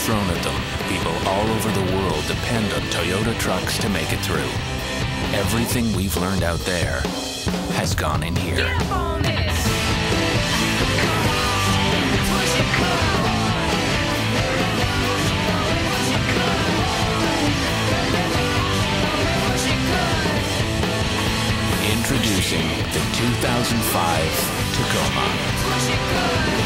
thrown at them, people all over the world depend on Toyota trucks to make it through. Everything we've learned out there has gone in here. Get up on this. Push it, Introducing the 2005 Tacoma.